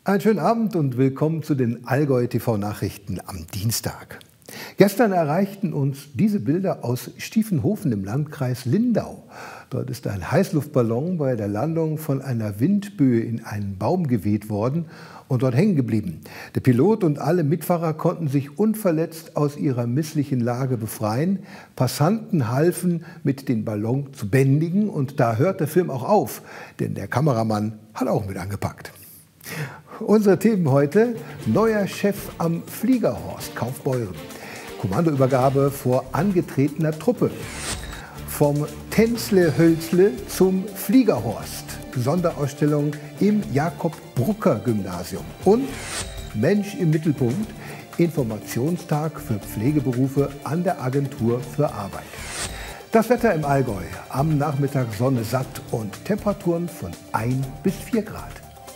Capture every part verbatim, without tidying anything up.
Einen schönen Abend und willkommen zu den Allgäu T V-Nachrichten am Dienstag. Gestern erreichten uns diese Bilder aus Stiefenhofen im Landkreis Lindau. Dort ist ein Heißluftballon bei der Landung von einer Windböe in einen Baum geweht worden und dort hängen geblieben. Der Pilot und alle Mitfahrer konnten sich unverletzt aus ihrer misslichen Lage befreien. Passanten halfen, mit dem Ballon zu bändigen, und da hört der Film auch auf, denn der Kameramann hat auch mit angepackt. Unsere Themen heute: neuer Chef am Fliegerhorst Kaufbeuren, Kommandoübergabe vor angetretener Truppe, vom Tänzle-Hölzle zum Fliegerhorst, Sonderausstellung im Jakob-Brucker-Gymnasium und Mensch im Mittelpunkt, Informationstag für Pflegeberufe an der Agentur für Arbeit. Das Wetter im Allgäu: am Nachmittag Sonne satt und Temperaturen von ein bis vier Grad.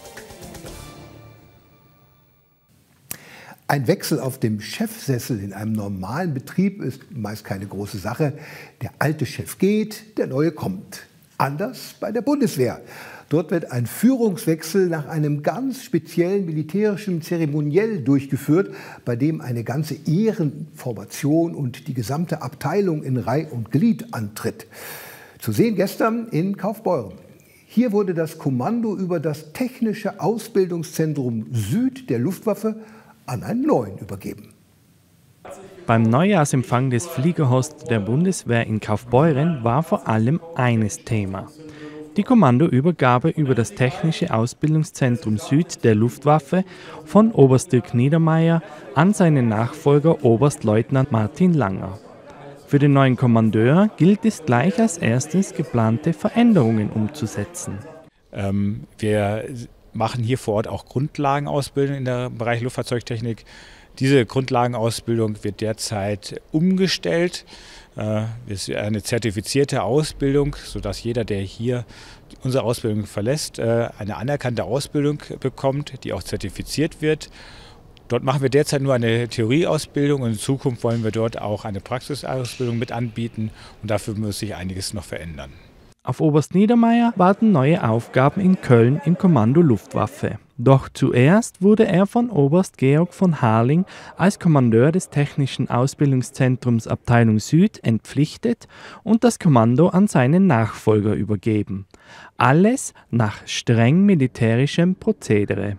Ein Wechsel auf dem Chefsessel in einem normalen Betrieb ist meist keine große Sache. Der alte Chef geht, der neue kommt. Anders bei der Bundeswehr. Dort wird ein Führungswechsel nach einem ganz speziellen militärischen Zeremoniell durchgeführt, bei dem eine ganze Ehrenformation und die gesamte Abteilung in Reih und Glied antritt. Zu sehen gestern in Kaufbeuren. Hier wurde das Kommando über das Technische Ausbildungszentrum Süd der Luftwaffe an einen neuen übergeben. Beim Neujahrsempfang des Fliegerhorst der Bundeswehr in Kaufbeuren war vor allem eines Thema: die Kommandoübergabe über das Technische Ausbildungszentrum Süd der Luftwaffe von Oberst Dirk Niedermeyer an seinen Nachfolger Oberstleutnant Martin Langer. Für den neuen Kommandeur gilt es gleich als erstes, geplante Veränderungen umzusetzen. Ähm, wir machen hier vor Ort auch Grundlagenausbildung in der Bereich Luftfahrzeugtechnik. Diese Grundlagenausbildung wird derzeit umgestellt. Es ist eine zertifizierte Ausbildung, sodass jeder, der hier unsere Ausbildung verlässt, eine anerkannte Ausbildung bekommt, die auch zertifiziert wird. Dort machen wir derzeit nur eine Theorieausbildung und in Zukunft wollen wir dort auch eine Praxisausbildung mit anbieten, und dafür muss sich einiges noch verändern. Auf Oberst Niedermeyer warten neue Aufgaben in Köln im Kommando Luftwaffe. Doch zuerst wurde er von Oberst Georg von Harling als Kommandeur des Technischen Ausbildungszentrums Abteilung Süd entpflichtet und das Kommando an seinen Nachfolger übergeben. Alles nach streng militärischem Prozedere.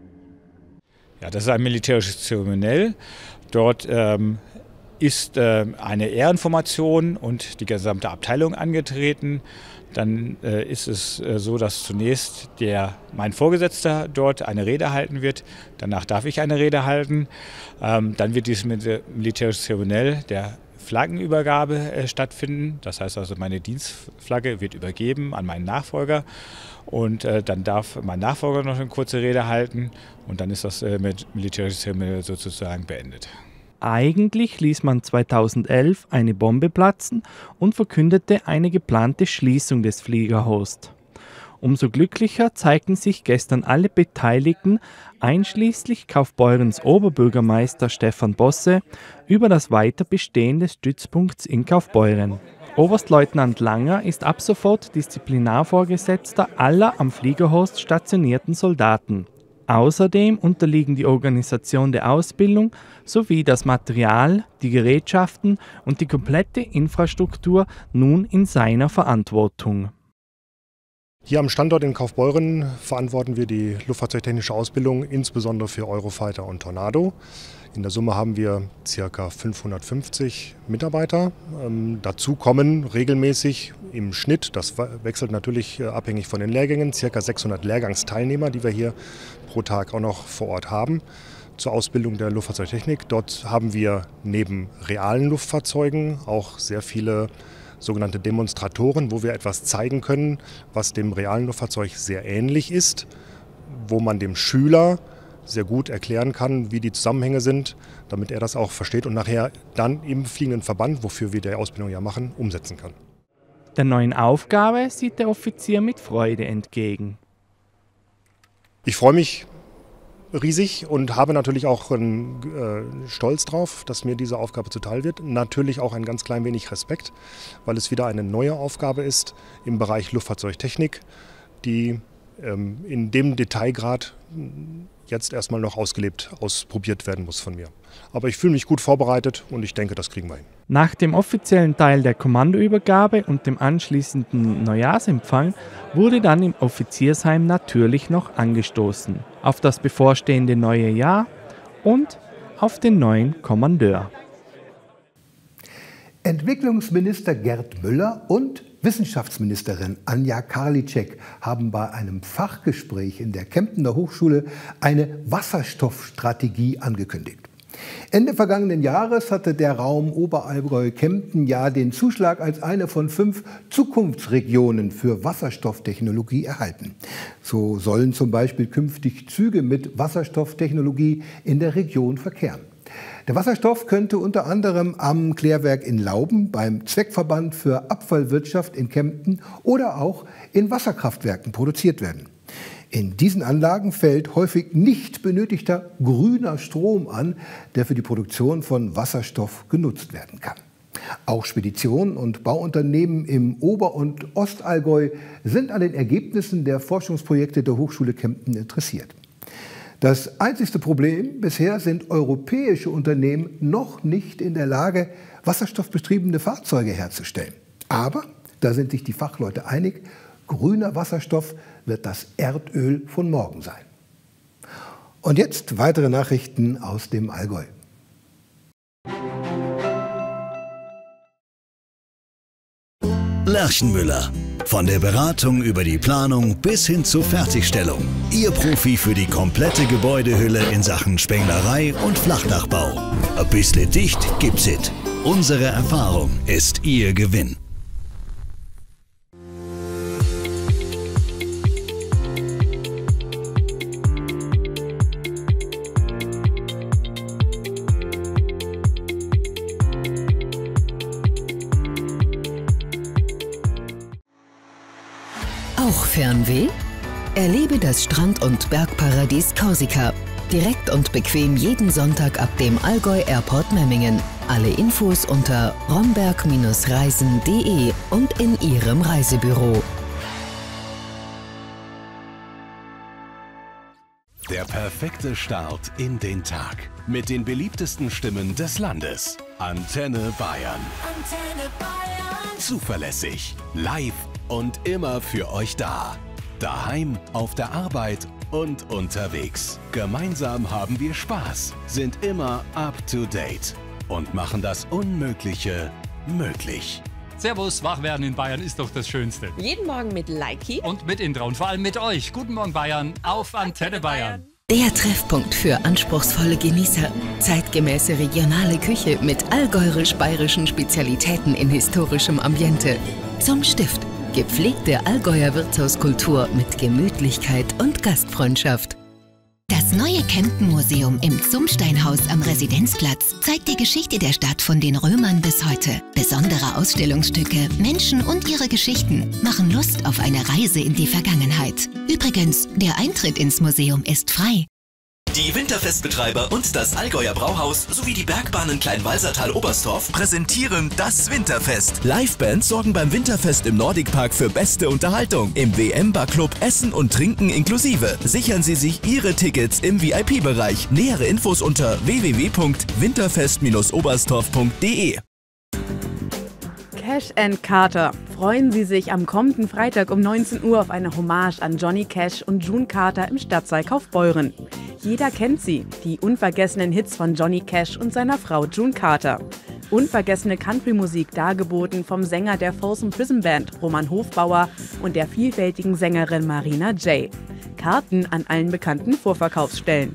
Ja, das ist ein militärisches Zeremoniell. Dort ähm, ist äh, eine Ehrenformation und die gesamte Abteilung angetreten. Dann äh, ist es äh, so, dass zunächst der, mein Vorgesetzter dort eine Rede halten wird. Danach darf ich eine Rede halten. Ähm, dann wird dieses militärische Zeremoniell der Flaggenübergabe äh, stattfinden. Das heißt also, meine Dienstflagge wird übergeben an meinen Nachfolger. Und äh, dann darf mein Nachfolger noch eine kurze Rede halten. Und dann ist das äh, militärische Zeremoniell sozusagen beendet. Eigentlich ließ man zweitausendelf eine Bombe platzen und verkündete eine geplante Schließung des Fliegerhorst. Umso glücklicher zeigten sich gestern alle Beteiligten, einschließlich Kaufbeurens Oberbürgermeister Stefan Bosse, über das Weiterbestehen des Stützpunkts in Kaufbeuren. Oberstleutnant Langer ist ab sofort Disziplinarvorgesetzter aller am Fliegerhorst stationierten Soldaten. Außerdem unterliegen die Organisation der Ausbildung sowie das Material, die Gerätschaften und die komplette Infrastruktur nun in seiner Verantwortung. Hier am Standort in Kaufbeuren verantworten wir die luftfahrzeugtechnische Ausbildung, insbesondere für Eurofighter und Tornado. In der Summe haben wir ca. fünfhundertfünfzig Mitarbeiter. Ähm, dazu kommen regelmäßig im Schnitt, das wechselt natürlich äh, abhängig von den Lehrgängen, ca. sechshundert Lehrgangsteilnehmer, die wir hier pro Tag auch noch vor Ort haben, zur Ausbildung der Luftfahrzeugtechnik. Dort haben wir neben realen Luftfahrzeugen auch sehr viele sogenannte Demonstratoren, wo wir etwas zeigen können, was dem realen Luftfahrzeug sehr ähnlich ist, wo man dem Schüler sehr gut erklären kann, wie die Zusammenhänge sind, damit er das auch versteht und nachher dann im fliegenden Verband, wofür wir die Ausbildung ja machen, umsetzen kann. Der neuen Aufgabe sieht der Offizier mit Freude entgegen. Ich freue mich riesig und habe natürlich auch einen äh, Stolz drauf, dass mir diese Aufgabe zuteil wird. Natürlich auch ein ganz klein wenig Respekt, weil es wieder eine neue Aufgabe ist im Bereich Luftfahrzeugtechnik, die ähm, in dem Detailgrad jetzt erstmal noch ausgelebt, ausprobiert werden muss von mir. Aber ich fühle mich gut vorbereitet und ich denke, das kriegen wir hin. Nach dem offiziellen Teil der Kommandoübergabe und dem anschließenden Neujahrsempfang wurde dann im Offiziersheim natürlich noch angestoßen auf das bevorstehende neue Jahr und auf den neuen Kommandeur. Entwicklungsminister Gerd Müller und Wissenschaftsministerin Anja Karliczek haben bei einem Fachgespräch in der Kemptener Hochschule eine Wasserstoffstrategie angekündigt. Ende vergangenen Jahres hatte der Raum Oberallgäu-Kempten ja den Zuschlag als eine von fünf Zukunftsregionen für Wasserstofftechnologie erhalten. So sollen zum Beispiel künftig Züge mit Wasserstofftechnologie in der Region verkehren. Der Wasserstoff könnte unter anderem am Klärwerk in Lauben, beim Zweckverband für Abfallwirtschaft in Kempten oder auch in Wasserkraftwerken produziert werden. In diesen Anlagen fällt häufig nicht benötigter grüner Strom an, der für die Produktion von Wasserstoff genutzt werden kann. Auch Speditionen und Bauunternehmen im Ober- und Ostallgäu sind an den Ergebnissen der Forschungsprojekte der Hochschule Kempten interessiert. Das einzigste Problem bisher sind europäische Unternehmen noch nicht in der Lage, wasserstoffbetriebene Fahrzeuge herzustellen. Aber da sind sich die Fachleute einig, grüner Wasserstoff wird das Erdöl von morgen sein. Und jetzt weitere Nachrichten aus dem Allgäu. Lerchenmüller. Von der Beratung über die Planung bis hin zur Fertigstellung. Ihr Profi für die komplette Gebäudehülle in Sachen Spenglerei und Flachdachbau. Ein bisschen dicht gibt's it. Unsere Erfahrung ist Ihr Gewinn. Auch Fernweh? Erlebe das Strand- und Bergparadies Korsika. Direkt und bequem jeden Sonntag ab dem Allgäu Airport Memmingen. Alle Infos unter romberg Reisen punkt de und in Ihrem Reisebüro. Der perfekte Start in den Tag. Mit den beliebtesten Stimmen des Landes. Antenne Bayern. Antenne Bayern. Zuverlässig, live und immer für euch da. Daheim, auf der Arbeit und unterwegs. Gemeinsam haben wir Spaß, sind immer up to date und machen das Unmögliche möglich. Servus, wach werden in Bayern ist doch das Schönste. Jeden Morgen mit Likey und mit Indra und vor allem mit euch. Guten Morgen Bayern auf Antenne Bayern. Der Treffpunkt für anspruchsvolle Genießer. Zeitgemäße regionale Küche mit allgäuerisch-bayerischen Spezialitäten in historischem Ambiente. Zum Stift. Gepflegte Allgäuer Wirtshauskultur mit Gemütlichkeit und Gastfreundschaft. Das neue Kempten-Museum im Zumsteinhaus am Residenzplatz zeigt die Geschichte der Stadt von den Römern bis heute. Besondere Ausstellungsstücke, Menschen und ihre Geschichten machen Lust auf eine Reise in die Vergangenheit. Übrigens, der Eintritt ins Museum ist frei. Die Winterfestbetreiber und das Allgäuer Brauhaus sowie die Bergbahnen Kleinwalsertal-Oberstdorf präsentieren das Winterfest. Livebands sorgen beim Winterfest im Nordic Park für beste Unterhaltung. Im W M-Bar-Club Essen und Trinken inklusive. Sichern Sie sich Ihre Tickets im V I P-Bereich. Nähere Infos unter w w w punkt winterfest oberstdorf punkt de. Cash and Carter. Freuen Sie sich am kommenden Freitag um neunzehn Uhr auf eine Hommage an Johnny Cash und June Carter im Stadtsaal Kaufbeuren. Jeder kennt sie, die unvergessenen Hits von Johnny Cash und seiner Frau June Carter. Unvergessene Country-Musik dargeboten vom Sänger der Folsom Prison Band Roman Hofbauer und der vielfältigen Sängerin Marina J. Karten an allen bekannten Vorverkaufsstellen.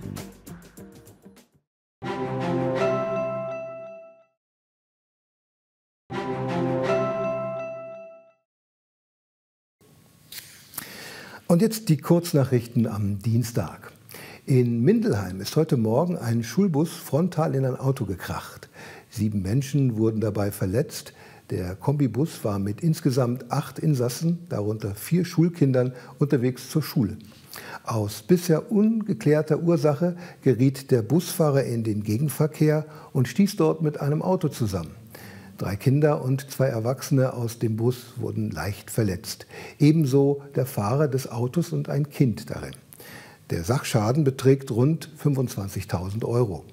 Und jetzt die Kurznachrichten am Dienstag. In Mindelheim ist heute Morgen ein Schulbus frontal in ein Auto gekracht. Sieben Menschen wurden dabei verletzt. Der Kombibus war mit insgesamt acht Insassen, darunter vier Schulkindern, unterwegs zur Schule. Aus bisher ungeklärter Ursache geriet der Busfahrer in den Gegenverkehr und stieß dort mit einem Auto zusammen. Drei Kinder und zwei Erwachsene aus dem Bus wurden leicht verletzt. Ebenso der Fahrer des Autos und ein Kind darin. Der Sachschaden beträgt rund fünfundzwanzigtausend Euro.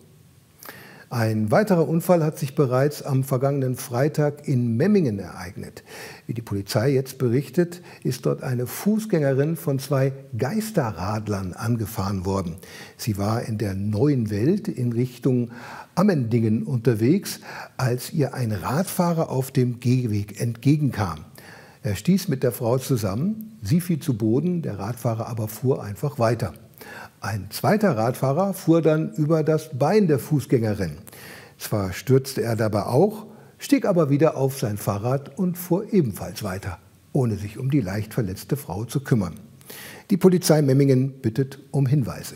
Ein weiterer Unfall hat sich bereits am vergangenen Freitag in Memmingen ereignet. Wie die Polizei jetzt berichtet, ist dort eine Fußgängerin von zwei Geisterradlern angefahren worden. Sie war in der Neuen Welt in Richtung Ammendingen unterwegs, als ihr ein Radfahrer auf dem Gehweg entgegenkam. Er stieß mit der Frau zusammen, sie fiel zu Boden, der Radfahrer aber fuhr einfach weiter. Ein zweiter Radfahrer fuhr dann über das Bein der Fußgängerin. Zwar stürzte er dabei auch, stieg aber wieder auf sein Fahrrad und fuhr ebenfalls weiter, ohne sich um die leicht verletzte Frau zu kümmern. Die Polizei Memmingen bittet um Hinweise.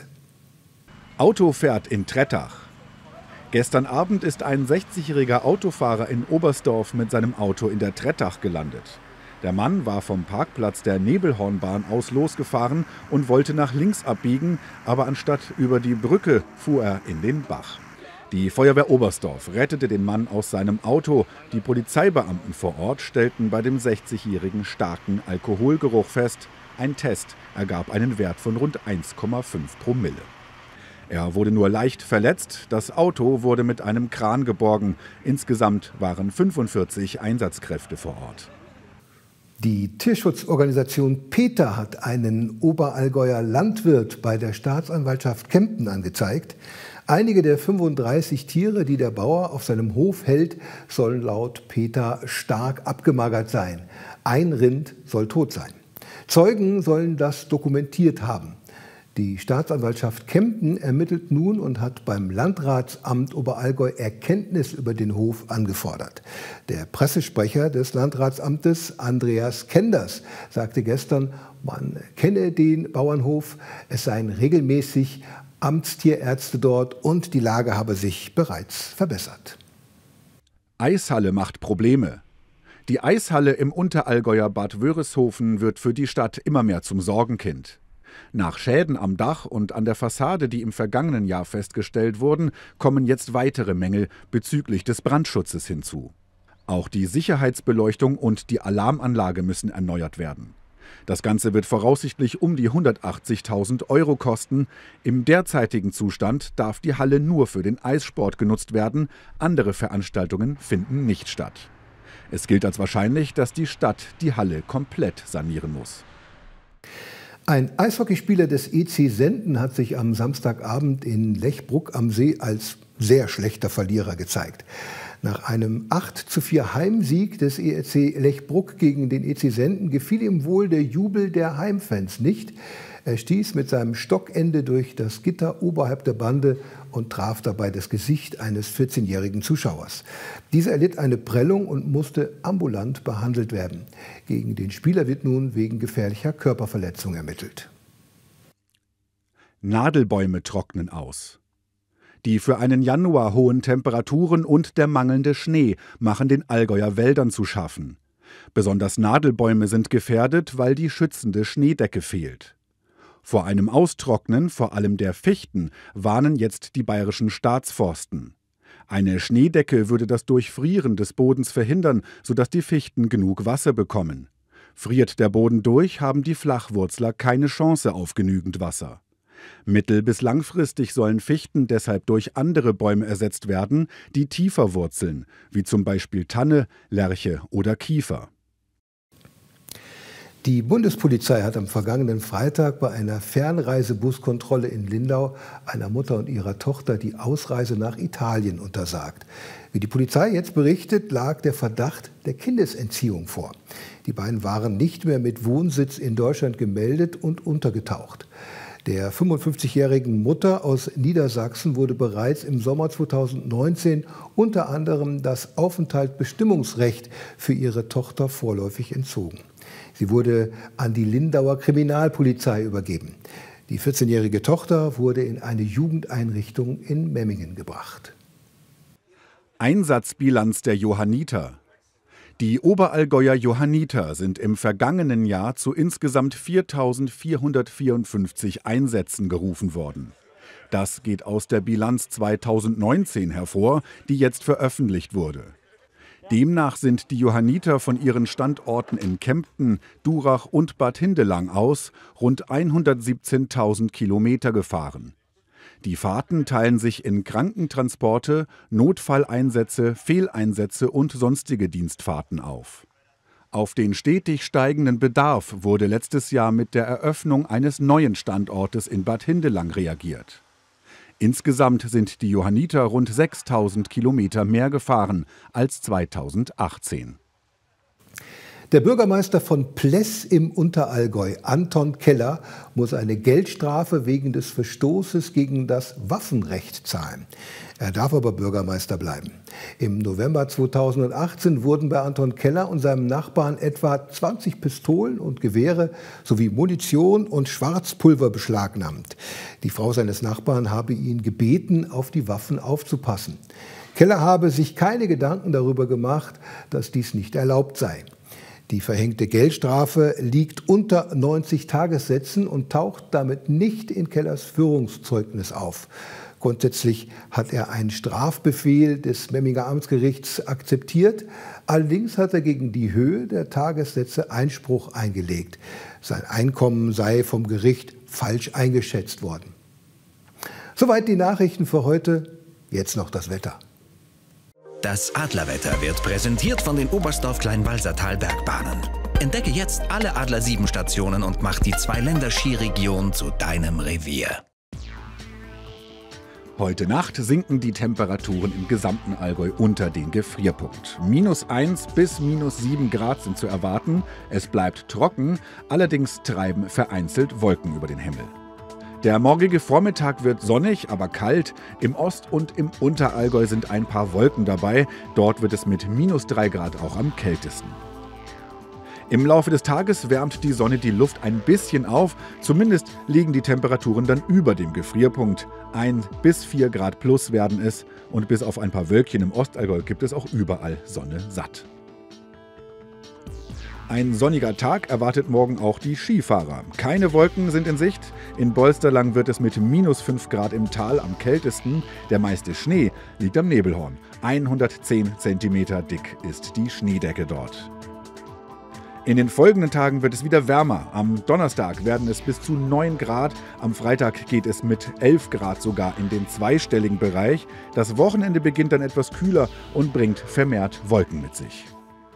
Auto fährt in Trettach. Gestern Abend ist ein sechzigjähriger Autofahrer in Oberstdorf mit seinem Auto in der Trettach gelandet. Der Mann war vom Parkplatz der Nebelhornbahn aus losgefahren und wollte nach links abbiegen, aber anstatt über die Brücke fuhr er in den Bach. Die Feuerwehr Oberstdorf rettete den Mann aus seinem Auto. Die Polizeibeamten vor Ort stellten bei dem sechzigjährigen starken Alkoholgeruch fest. Ein Test ergab einen Wert von rund eins Komma fünf Promille. Er wurde nur leicht verletzt. Das Auto wurde mit einem Kran geborgen. Insgesamt waren fünfundvierzig Einsatzkräfte vor Ort. Die Tierschutzorganisation PETA hat einen Oberallgäuer Landwirt bei der Staatsanwaltschaft Kempten angezeigt. Einige der fünfunddreißig Tiere, die der Bauer auf seinem Hof hält, sollen laut PETA stark abgemagert sein. Ein Rind soll tot sein. Zeugen sollen das dokumentiert haben. Die Staatsanwaltschaft Kempten ermittelt nun und hat beim Landratsamt Oberallgäu Erkenntnis über den Hof angefordert. Der Pressesprecher des Landratsamtes, Andreas Kenders, sagte gestern, man kenne den Bauernhof, es seien regelmäßig Amtstierärzte dort und die Lage habe sich bereits verbessert. Eishalle macht Probleme. Die Eishalle im Unterallgäuer Bad Wörishofen wird für die Stadt immer mehr zum Sorgenkind. Nach Schäden am Dach und an der Fassade, die im vergangenen Jahr festgestellt wurden, kommen jetzt weitere Mängel bezüglich des Brandschutzes hinzu. Auch die Sicherheitsbeleuchtung und die Alarmanlage müssen erneuert werden. Das Ganze wird voraussichtlich um die hundertachtzigtausend Euro kosten. Im derzeitigen Zustand darf die Halle nur für den Eissport genutzt werden. Andere Veranstaltungen finden nicht statt. Es gilt als wahrscheinlich, dass die Stadt die Halle komplett sanieren muss. Ein Eishockeyspieler des E C Senden hat sich am Samstagabend in Lechbruck am See als sehr schlechter Verlierer gezeigt. Nach einem acht zu vier Heimsieg des E R C Lechbruck gegen den E C Senden gefiel ihm wohl der Jubel der Heimfans nicht. Er stieß mit seinem Stockende durch das Gitter oberhalb der Bande und traf dabei das Gesicht eines vierzehnjährigen Zuschauers. Dieser erlitt eine Prellung und musste ambulant behandelt werden. Gegen den Spieler wird nun wegen gefährlicher Körperverletzung ermittelt. Nadelbäume trocknen aus. Die für einen Januar hohen Temperaturen und der mangelnde Schnee machen den Allgäuer Wäldern zu schaffen. Besonders Nadelbäume sind gefährdet, weil die schützende Schneedecke fehlt. Vor einem Austrocknen, vor allem der Fichten, warnen jetzt die bayerischen Staatsforsten. Eine Schneedecke würde das Durchfrieren des Bodens verhindern, sodass die Fichten genug Wasser bekommen. Friert der Boden durch, haben die Flachwurzler keine Chance auf genügend Wasser. Mittel- bis langfristig sollen Fichten deshalb durch andere Bäume ersetzt werden, die tiefer wurzeln, wie zum Beispiel Tanne, Lärche oder Kiefer. Die Bundespolizei hat am vergangenen Freitag bei einer Fernreisebuskontrolle in Lindau einer Mutter und ihrer Tochter die Ausreise nach Italien untersagt. Wie die Polizei jetzt berichtet, lag der Verdacht der Kindesentziehung vor. Die beiden waren nicht mehr mit Wohnsitz in Deutschland gemeldet und untergetaucht. Der fünfundfünfzigjährigen Mutter aus Niedersachsen wurde bereits im Sommer zweitausendneunzehn unter anderem das Aufenthaltsbestimmungsrecht für ihre Tochter vorläufig entzogen. Sie wurde an die Lindauer Kriminalpolizei übergeben. Die vierzehnjährige Tochter wurde in eine Jugendeinrichtung in Memmingen gebracht. Einsatzbilanz der Johanniter. Die Oberallgäuer Johanniter sind im vergangenen Jahr zu insgesamt viertausendvierhundertvierundfünfzig Einsätzen gerufen worden. Das geht aus der Bilanz zweitausendneunzehn hervor, die jetzt veröffentlicht wurde. Demnach sind die Johanniter von ihren Standorten in Kempten, Durach und Bad Hindelang aus rund hundertsiebzehntausend Kilometer gefahren. Die Fahrten teilen sich in Krankentransporte, Notfalleinsätze, Fehleinsätze und sonstige Dienstfahrten auf. Auf den stetig steigenden Bedarf wurde letztes Jahr mit der Eröffnung eines neuen Standortes in Bad Hindelang reagiert. Insgesamt sind die Johanniter rund sechstausend Kilometer mehr gefahren als zweitausendachtzehn. Der Bürgermeister von Pless im Unterallgäu, Anton Keller, muss eine Geldstrafe wegen des Verstoßes gegen das Waffenrecht zahlen. Er darf aber Bürgermeister bleiben. Im November zweitausendachtzehn wurden bei Anton Keller und seinem Nachbarn etwa zwanzig Pistolen und Gewehre sowie Munition und Schwarzpulver beschlagnahmt. Die Frau seines Nachbarn habe ihn gebeten, auf die Waffen aufzupassen. Keller habe sich keine Gedanken darüber gemacht, dass dies nicht erlaubt sei. Die verhängte Geldstrafe liegt unter neunzig Tagessätzen und taucht damit nicht in Kellers Führungszeugnis auf. Grundsätzlich hat er einen Strafbefehl des Memminger Amtsgerichts akzeptiert. Allerdings hat er gegen die Höhe der Tagessätze Einspruch eingelegt. Sein Einkommen sei vom Gericht falsch eingeschätzt worden. Soweit die Nachrichten für heute. Jetzt noch das Wetter. Das Adlerwetter wird präsentiert von den Oberstdorf-Kleinwalsertal-Bergbahnen. Entdecke jetzt alle Adler sieben Stationen und mach die Zwei-Länder-Skiregion zu deinem Revier. Heute Nacht sinken die Temperaturen im gesamten Allgäu unter den Gefrierpunkt. minus eins bis minus sieben Grad sind zu erwarten. Es bleibt trocken, allerdings treiben vereinzelt Wolken über den Himmel. Der morgige Vormittag wird sonnig, aber kalt. Im Ost- und im Unterallgäu sind ein paar Wolken dabei. Dort wird es mit minus drei Grad auch am kältesten. Im Laufe des Tages wärmt die Sonne die Luft ein bisschen auf. Zumindest liegen die Temperaturen dann über dem Gefrierpunkt. ein bis vier Grad plus werden es. Und bis auf ein paar Wölkchen im Ostallgäu gibt es auch überall Sonne satt. Ein sonniger Tag erwartet morgen auch die Skifahrer. Keine Wolken sind in Sicht. In Bolsterlang wird es mit minus fünf Grad im Tal am kältesten. Der meiste Schnee liegt am Nebelhorn. hundertzehn Zentimeter dick ist die Schneedecke dort. In den folgenden Tagen wird es wieder wärmer. Am Donnerstag werden es bis zu neun Grad. Am Freitag geht es mit elf Grad sogar in den zweistelligen Bereich. Das Wochenende beginnt dann etwas kühler und bringt vermehrt Wolken mit sich.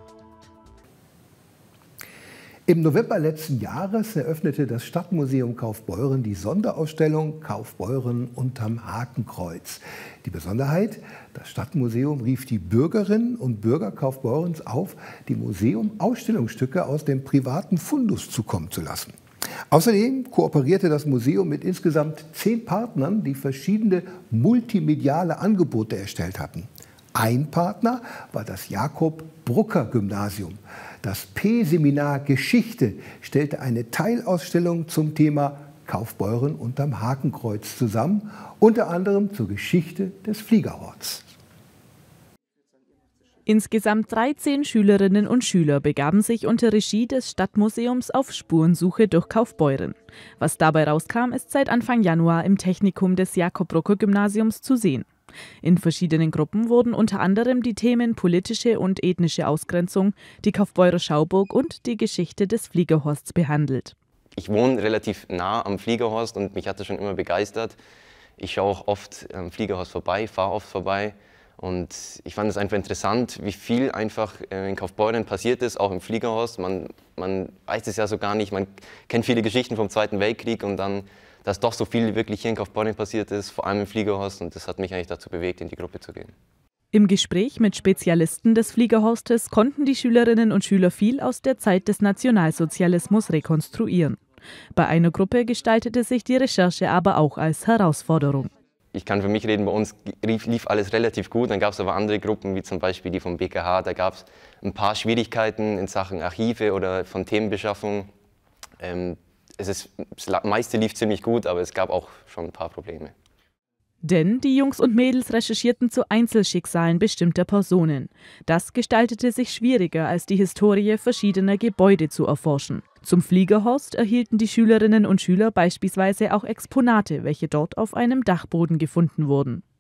Im November letzten Jahres eröffnete das Stadtmuseum Kaufbeuren die Sonderausstellung Kaufbeuren unterm Hakenkreuz. Die Besonderheit: Das Stadtmuseum rief die Bürgerinnen und Bürger Kaufbeurens auf, dem Museum Ausstellungsstücke aus dem privaten Fundus zukommen zu lassen. Außerdem kooperierte das Museum mit insgesamt zehn Partnern, die verschiedene multimediale Angebote erstellt hatten. Ein Partner war das Jakob-Brucker-Gymnasium. Das P-Seminar Geschichte stellte eine Teilausstellung zum Thema Kaufbeuren unterm Hakenkreuz zusammen, unter anderem zur Geschichte des Fliegerhorsts. Insgesamt dreizehn Schülerinnen und Schüler begaben sich unter Regie des Stadtmuseums auf Spurensuche durch Kaufbeuren. Was dabei rauskam, ist seit Anfang Januar im Technikum des Jakob-Brucker-Gymnasiums zu sehen. In verschiedenen Gruppen wurden unter anderem die Themen politische und ethnische Ausgrenzung, die Kaufbeurer Schauburg und die Geschichte des Fliegerhorsts behandelt. Ich wohne relativ nah am Fliegerhorst und mich hat das schon immer begeistert. Ich schaue auch oft am Fliegerhorst vorbei, fahre oft vorbei und ich fand es einfach interessant, wie viel einfach in Kaufbeuren passiert ist, auch im Fliegerhorst. Man, man weiß es ja so gar nicht, man kennt viele Geschichten vom Zweiten Weltkrieg und dann, dass doch so viel wirklich hier in Kaufbeuren passiert ist, vor allem im Fliegerhorst, und das hat mich eigentlich dazu bewegt, in die Gruppe zu gehen. Im Gespräch mit Spezialisten des Fliegerhorstes konnten die Schülerinnen und Schüler viel aus der Zeit des Nationalsozialismus rekonstruieren. Bei einer Gruppe gestaltete sich die Recherche aber auch als Herausforderung. Ich kann für mich reden, bei uns lief, lief alles relativ gut, dann gab es aber andere Gruppen, wie zum Beispiel die vom B K H, da gab es ein paar Schwierigkeiten in Sachen Archive oder von Themenbeschaffung. Ähm, Es ist, das meiste lief ziemlich gut, aber es gab auch schon ein paar Probleme. Denn die Jungs und Mädels recherchierten zu Einzelschicksalen bestimmter Personen. Das gestaltete sich schwieriger, als die Historie verschiedener Gebäude zu erforschen. Zum Fliegerhorst erhielten die Schülerinnen und Schüler beispielsweise auch Exponate, welche dort auf einem Dachboden gefunden wurden.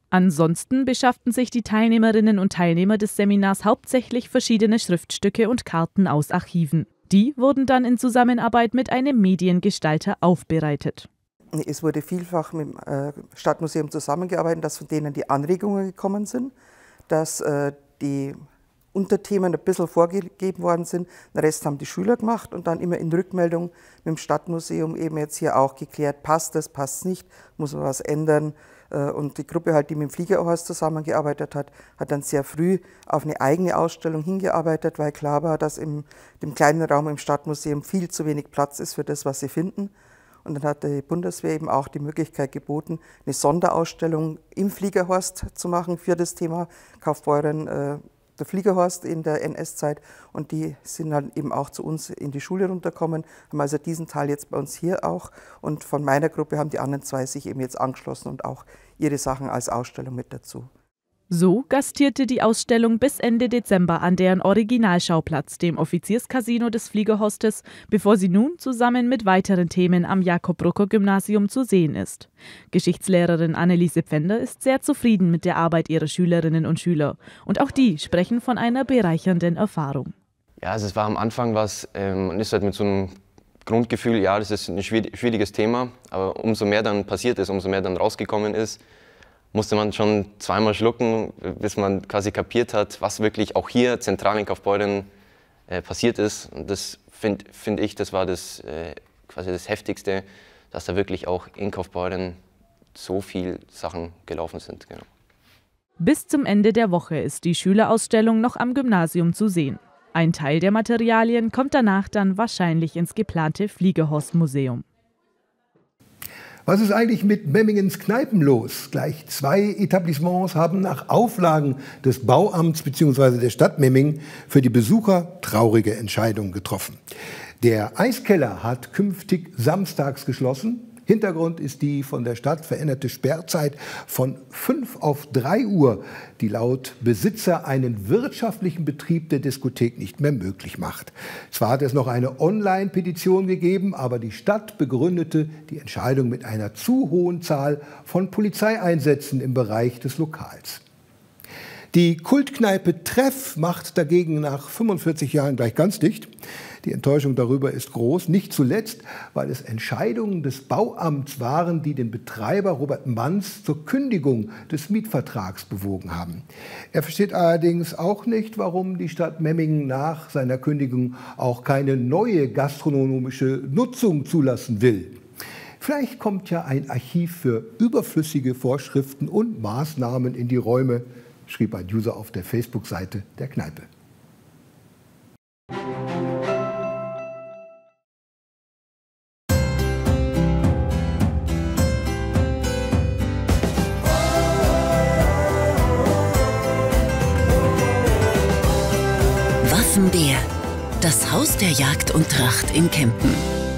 Ansonsten beschafften sich die Teilnehmerinnen und Teilnehmer des Seminars hauptsächlich verschiedene Schriftstücke und Karten aus Archiven. Die wurden dann in Zusammenarbeit mit einem Mediengestalter aufbereitet. Es wurde vielfach mit dem äh, Stadtmuseum zusammengearbeitet, dass von denen die Anregungen gekommen sind, dass äh, die Unterthemen ein bisschen vorgegeben worden sind. Den Rest haben die Schüler gemacht und dann immer in Rückmeldung mit dem Stadtmuseum eben jetzt hier auch geklärt, passt das, passt es nicht, muss man was ändern. Und die Gruppe, halt, die mit dem Fliegerhorst zusammengearbeitet hat, hat dann sehr früh auf eine eigene Ausstellung hingearbeitet, weil klar war, dass im dem kleinen Raum im Stadtmuseum viel zu wenig Platz ist für das, was sie finden. Und dann hat die Bundeswehr eben auch die Möglichkeit geboten, eine Sonderausstellung im Fliegerhorst zu machen für das Thema Kaufbeuren, äh, der Fliegerhorst in der N S-Zeit. Und die sind dann eben auch zu uns in die Schule runtergekommen, haben also diesen Teil jetzt bei uns hier auch. Und von meiner Gruppe haben die anderen zwei sich eben jetzt angeschlossen und auch ihre Sachen als Ausstellung mit dazu. So gastierte die Ausstellung bis Ende Dezember an deren Originalschauplatz, dem Offizierscasino des Fliegerhostes, bevor sie nun zusammen mit weiteren Themen am Jakob-Brucker-Gymnasium zu sehen ist. Geschichtslehrerin Anneliese Pfänder ist sehr zufrieden mit der Arbeit ihrer Schülerinnen und Schüler. Und auch die sprechen von einer bereichernden Erfahrung. Ja, also es war am Anfang was, ähm, man ist halt mit so einem Grundgefühl, ja, das ist ein schwieriges Thema, aber umso mehr dann passiert ist, umso mehr dann rausgekommen ist, musste man schon zweimal schlucken, bis man quasi kapiert hat, was wirklich auch hier zentral in Kaufbeuren äh, passiert ist. Und das finde find ich, das war das, äh, quasi das Heftigste, dass da wirklich auch in Kaufbeuren so viele Sachen gelaufen sind. Genau. Bis zum Ende der Woche ist die Schülerausstellung noch am Gymnasium zu sehen. Ein Teil der Materialien kommt danach dann wahrscheinlich ins geplante Fliegerhorst-Museum. Was ist eigentlich mit Memmingens Kneipen los? Gleich zwei Etablissements haben nach Auflagen des Bauamts bzw. der Stadt Memmingen für die Besucher traurige Entscheidungen getroffen. Der Eiskeller hat künftig samstags geschlossen. Hintergrund ist die von der Stadt veränderte Sperrzeit von fünf auf drei Uhr, die laut Besitzer einen wirtschaftlichen Betrieb der Diskothek nicht mehr möglich macht. Zwar hat es noch eine Online-Petition gegeben, aber die Stadt begründete die Entscheidung mit einer zu hohen Zahl von Polizeieinsätzen im Bereich des Lokals. Die Kultkneipe Treff macht dagegen nach fünfundvierzig Jahren gleich ganz dicht. Die Enttäuschung darüber ist groß, nicht zuletzt, weil es Entscheidungen des Bauamts waren, die den Betreiber Robert Manz zur Kündigung des Mietvertrags bewogen haben. Er versteht allerdings auch nicht, warum die Stadt Memmingen nach seiner Kündigung auch keine neue gastronomische Nutzung zulassen will. Vielleicht kommt ja ein Archiv für überflüssige Vorschriften und Maßnahmen in die Räume, schrieb ein User auf der Facebook-Seite der Kneipe. Waffenbär, das Haus der Jagd und Tracht in Kempen.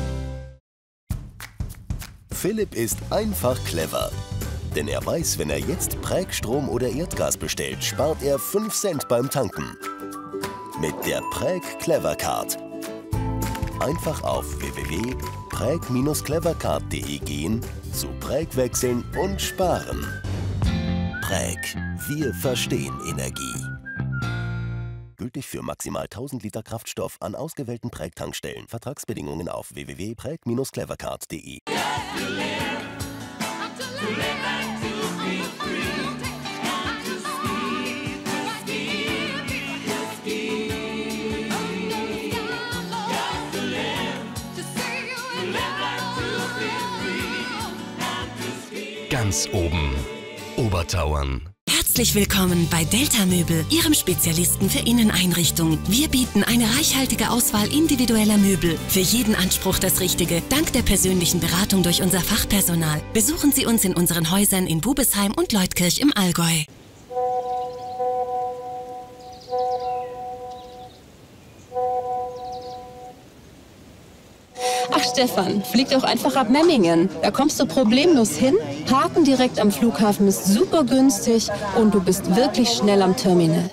Philipp ist einfach clever. Denn er weiß, wenn er jetzt Präg-Strom oder Erdgas bestellt, spart er fünf Cent beim Tanken. Mit der Präg Clever Card. Einfach auf w w w punkt präg Bindestrich clevercard punkt de gehen, zu Präg wechseln und sparen. Präg. Wir verstehen Energie. Gültig für maximal tausend Liter Kraftstoff an ausgewählten Präg-Tankstellen. Vertragsbedingungen auf w w w punkt präg Bindestrich clevercard punkt de. Ganz oben. Obertauern. Herzlich willkommen bei Delta Möbel, Ihrem Spezialisten für Inneneinrichtung. Wir bieten eine reichhaltige Auswahl individueller Möbel. Für jeden Anspruch das Richtige, dank der persönlichen Beratung durch unser Fachpersonal. Besuchen Sie uns in unseren Häusern in Bubesheim und Leutkirch im Allgäu. Ach Stefan, flieg doch einfach ab Memmingen. Da kommst du problemlos hin. Parken direkt am Flughafen ist super günstig und du bist wirklich schnell am Terminal.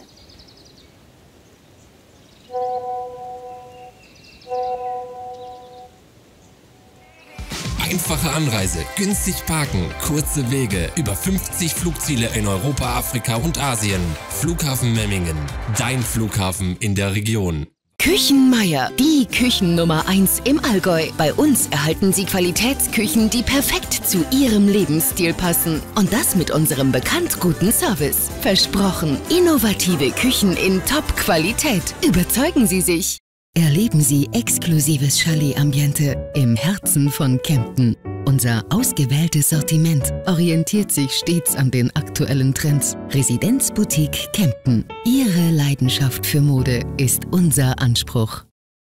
Einfache Anreise, günstig parken, kurze Wege, über fünfzig Flugziele in Europa, Afrika und Asien. Flughafen Memmingen, dein Flughafen in der Region. Küchenmeier, die Küchen Nummer eins im Allgäu. Bei uns erhalten Sie Qualitätsküchen, die perfekt zu Ihrem Lebensstil passen. Und das mit unserem bekannt guten Service. Versprochen, innovative Küchen in Top-Qualität. Überzeugen Sie sich. Erleben Sie exklusives Chalet-Ambiente im Herzen von Kempten. Unser ausgewähltes Sortiment orientiert sich stets an den aktuellen Trends. Residenzboutique Kempten. Ihre Leidenschaft für Mode ist unser Anspruch.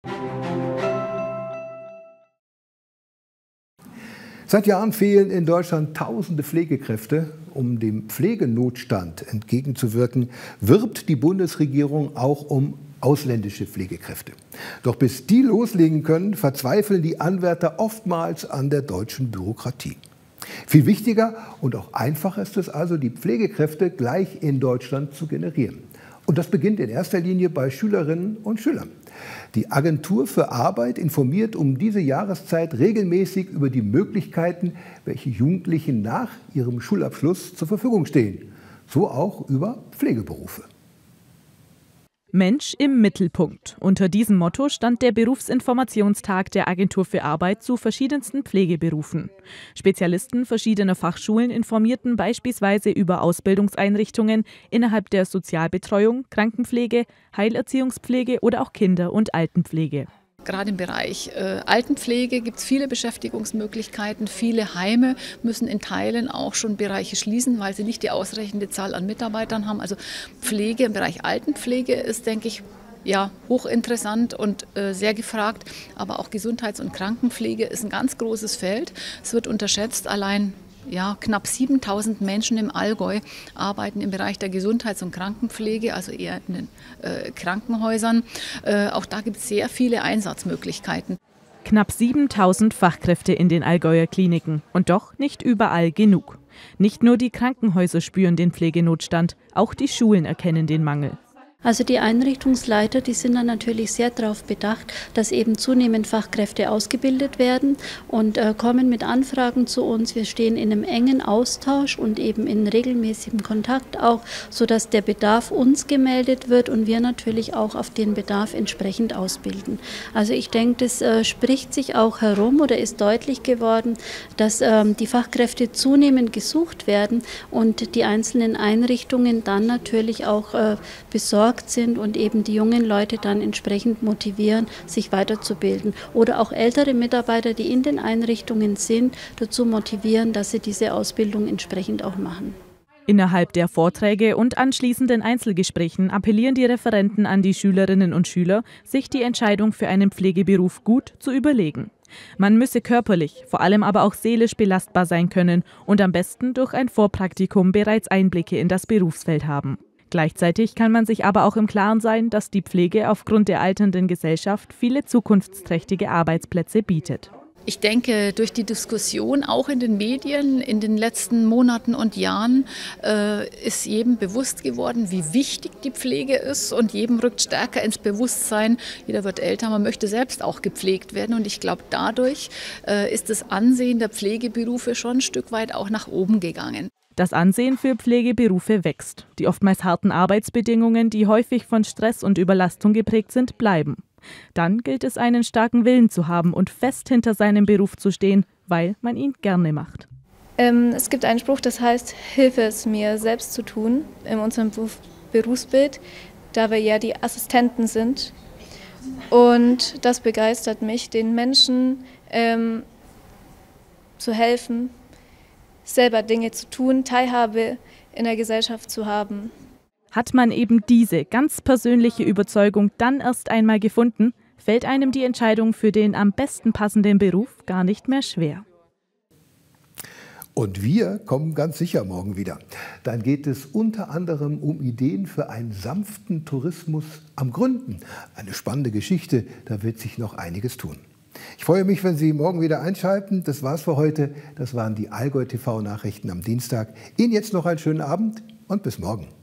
Seit Jahren fehlen in Deutschland tausende Pflegekräfte. Um dem Pflegenotstand entgegenzuwirken, wirbt die Bundesregierung auch um ausländische Pflegekräfte. Doch bis die loslegen können, verzweifeln die Anwärter oftmals an der deutschen Bürokratie. Viel wichtiger und auch einfacher ist es also, die Pflegekräfte gleich in Deutschland zu generieren. Und das beginnt in erster Linie bei Schülerinnen und Schülern. Die Agentur für Arbeit informiert um diese Jahreszeit regelmäßig über die Möglichkeiten, welche Jugendlichen nach ihrem Schulabschluss zur Verfügung stehen. So auch über Pflegeberufe. Mensch im Mittelpunkt. Unter diesem Motto stand der Berufsinformationstag der Agentur für Arbeit zu verschiedensten Pflegeberufen. Spezialisten verschiedener Fachschulen informierten beispielsweise über Ausbildungseinrichtungen innerhalb der Sozialbetreuung, Krankenpflege, Heilerziehungspflege oder auch Kinder- und Altenpflege. Gerade im Bereich äh, Altenpflege gibt es viele Beschäftigungsmöglichkeiten. Viele Heime müssen in Teilen auch schon Bereiche schließen, weil sie nicht die ausreichende Zahl an Mitarbeitern haben. Also Pflege im Bereich Altenpflege ist, denke ich, ja, hochinteressant und äh, sehr gefragt. Aber auch Gesundheits- und Krankenpflege ist ein ganz großes Feld. Es wird unterschätzt, allein Ja, knapp siebentausend Menschen im Allgäu arbeiten im Bereich der Gesundheits- und Krankenpflege, also eher in den äh, Krankenhäusern. Äh, auch da gibt es sehr viele Einsatzmöglichkeiten. Knapp siebentausend Fachkräfte in den Allgäuer Kliniken und doch nicht überall genug. Nicht nur die Krankenhäuser spüren den Pflegenotstand, auch die Schulen erkennen den Mangel. Also die Einrichtungsleiter, die sind dann natürlich sehr darauf bedacht, dass eben zunehmend Fachkräfte ausgebildet werden und äh, kommen mit Anfragen zu uns. Wir stehen in einem engen Austausch und eben in regelmäßigem Kontakt auch, sodass der Bedarf uns gemeldet wird und wir natürlich auch auf den Bedarf entsprechend ausbilden. Also ich denke, das äh, spricht sich auch herum oder ist deutlich geworden, dass ähm, die Fachkräfte zunehmend gesucht werden und die einzelnen Einrichtungen dann natürlich auch äh, besorgt sind und eben die jungen Leute dann entsprechend motivieren, sich weiterzubilden. Oder auch ältere Mitarbeiter, die in den Einrichtungen sind, dazu motivieren, dass sie diese Ausbildung entsprechend auch machen. Innerhalb der Vorträge und anschließenden Einzelgesprächen appellieren die Referenten an die Schülerinnen und Schüler, sich die Entscheidung für einen Pflegeberuf gut zu überlegen. Man müsse körperlich, vor allem aber auch seelisch belastbar sein können und am besten durch ein Vorpraktikum bereits Einblicke in das Berufsfeld haben. Gleichzeitig kann man sich aber auch im Klaren sein, dass die Pflege aufgrund der alternden Gesellschaft viele zukunftsträchtige Arbeitsplätze bietet. Ich denke, durch die Diskussion auch in den Medien in den letzten Monaten und Jahren äh, ist jedem bewusst geworden, wie wichtig die Pflege ist und jedem rückt stärker ins Bewusstsein, jeder wird älter, man möchte selbst auch gepflegt werden und ich glaube, dadurch äh, ist das Ansehen der Pflegeberufe schon ein Stück weit auch nach oben gegangen. Das Ansehen für Pflegeberufe wächst. Die oftmals harten Arbeitsbedingungen, die häufig von Stress und Überlastung geprägt sind, bleiben. Dann gilt es, einen starken Willen zu haben und fest hinter seinem Beruf zu stehen, weil man ihn gerne macht. Ähm, es gibt einen Spruch, das heißt, hilfe es mir selbst zu tun, in unserem Berufsbild, da wir ja die Assistenten sind. Und das begeistert mich, den Menschen ähm, zu helfen, selber Dinge zu tun, Teilhabe in der Gesellschaft zu haben. Hat man eben diese ganz persönliche Überzeugung dann erst einmal gefunden, fällt einem die Entscheidung für den am besten passenden Beruf gar nicht mehr schwer. Und wir kommen ganz sicher morgen wieder. Dann geht es unter anderem um Ideen für einen sanften Tourismus am Gründen. Eine spannende Geschichte, da wird sich noch einiges tun. Ich freue mich, wenn Sie morgen wieder einschalten. Das war's für heute. Das waren die Allgäu T V-Nachrichten am Dienstag. Ihnen jetzt noch einen schönen Abend und bis morgen.